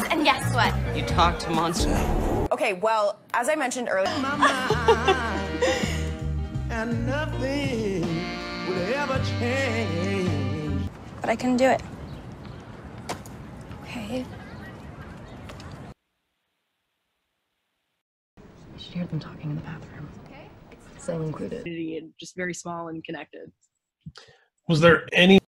And guess what? You talk to monsters. Okay, well, as I mentioned earlier, and nothing would ever change. But I couldn't do it. Okay. You should hear them talking in the bathroom. Okay. Cell included. And just very small and connected. Was there any